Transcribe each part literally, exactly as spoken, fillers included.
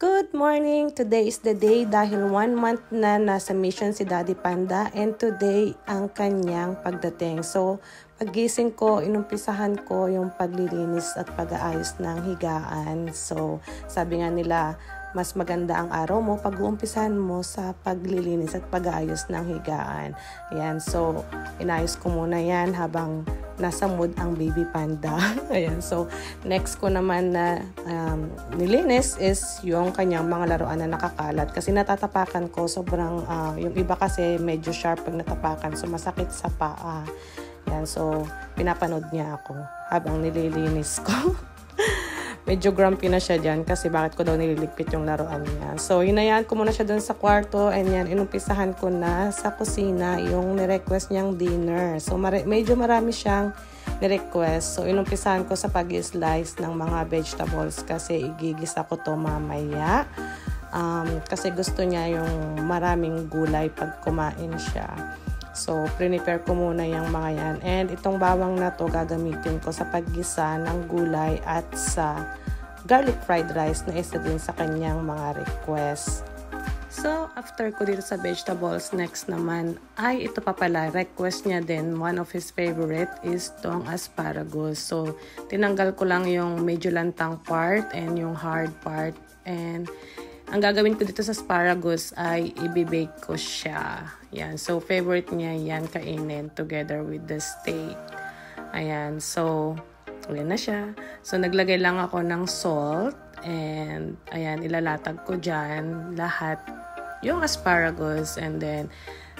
Good morning! Today is the day dahil one month na nasa mission si Daddy Panda and today ang kanyang pagdating. So, paggising ko, inumpisahan ko yung paglilinis at pag-aayos ng higaan. So, sabi nga nila, mas maganda ang araw mo pag uumpisahan mo sa paglilinis at pag-aayos ng higaan. Ayan, so inayos ko muna yan habang nasa mood ang baby panda. Ayan, so next ko naman na um, nilinis is yung kanyang mga laruan na nakakalat. Kasi natatapakan ko, sobrang, uh, yung iba kasi medyo sharp pag natapakan, so masakit sa paa. Ayan, so pinapanood niya ako habang nililinis ko. Medyo grumpy na siya dyan kasi bakit ko daw nililigpit yung laruan niya. So, hinayaan ko muna siya dun sa kwarto and yan, inumpisahan ko na sa kusina yung nirequest niyang dinner. So, mar- medyo marami siyang nirequest. So, inumpisahan ko sa pag-slice ng mga vegetables kasi igigisa ko to mamaya. Um, kasi gusto niya yung maraming gulay pag kumain siya. So, prepare ko muna yung mga yan. And itong bawang na to gagamitin ko sa paggisa ng gulay at sa garlic fried rice na isa din sa kanyang mga request. So, after ko dito sa vegetables, next naman ay ito pa pala, request niya din, one of his favorite is tong asparagus. So, tinanggal ko lang yung medyo lantang part and yung hard part. And ang gagawin ko dito sa asparagus ay i-bake ko siya. Yan. So, favorite niya yan kainin together with the steak. Ayan. So, ayan na siya. So, naglagay lang ako ng salt. And, ayan, ilalatag ko dyan lahat yung asparagus. And then,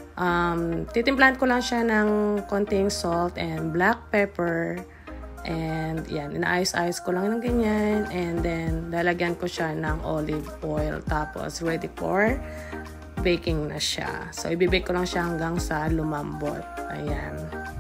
um, titimplahan ko lang siya ng konting salt and black pepper. And yan, inaayos-ayos ko lang ng ganyan. And then, lalagyan ko siya ng olive oil. Tapos, ready for baking na siya. So, ibibake ko lang siya hanggang sa lumambot. Ayan.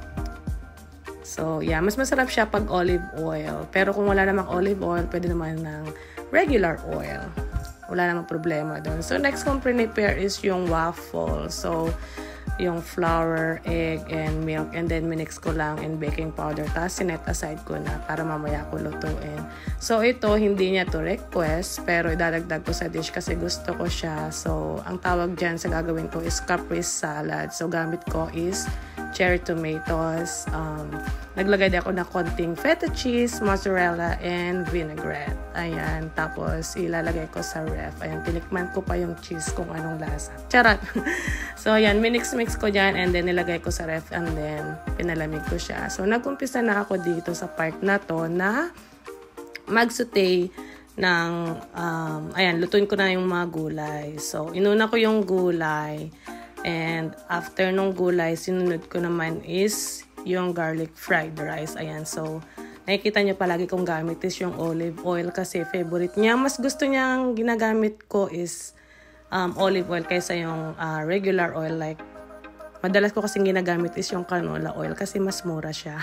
So, yeah, mas masarap siya pag olive oil. Pero kung wala namang olive oil, pwede naman ng regular oil. Wala namang problema doon. So, next kong prepare is yung waffle. So, yung flour, egg, and milk. And then, minix ko lang in baking powder. Tapos, sinet aside ko na para mamaya ko lutuin. So, ito, hindi niya to request. Pero, idadagdag ko sa dish kasi gusto ko siya. So, ang tawag dyan sa gagawin ko is caprese salad. So, gamit ko is cherry tomatoes. Um, naglagay din ako ng konting feta cheese, mozzarella, and vinaigrette. Ayan. Tapos, ilalagay ko sa ref. Ayan. Tinikman ko pa yung cheese kung anong lasa. Charot! So, ayan. Minix-mix ko dyan and then nilagay ko sa ref and then pinalamig ko siya. So, nag-umpisa na ako dito sa part na to na mag-saute ng, um, ayan, lutuin ko na yung mga gulay. So, inuna ko yung gulay. And after nung gulay, sinunod ko naman is yung garlic fried rice. Ayan, so nakikita nyo palagi kong gamit is yung olive oil kasi favorite niya. Mas gusto niyang ginagamit ko is um, olive oil kaysa yung uh, regular oil. Like, madalas ko kasing ginagamit is yung canola oil kasi mas mura siya.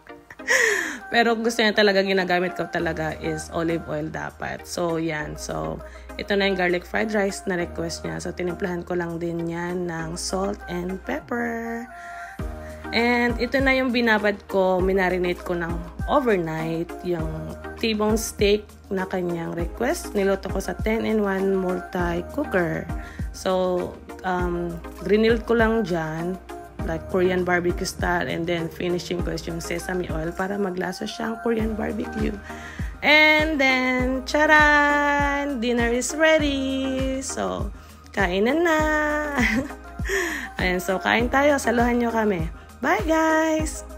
Pero gusto niya talaga ginagamit ko talaga is olive oil dapat. So, yan. So, ito na yung garlic fried rice na request niya. So, tinimplahan ko lang din yan ng salt and pepper. And ito na yung binabad ko, minarinate ko ng overnight. Yung T-bone steak na kanyang request. Niluto ko sa ten in one multi-cooker. So, um, grinilled ko lang dyan. Like Korean barbecue style, and then finishing ko is yung sesame oil para maglasa siyang Korean barbecue. And then, charan! Dinner is ready! So, kainan na! Ayan, so kain tayo. Saluhan nyo kami. Bye guys!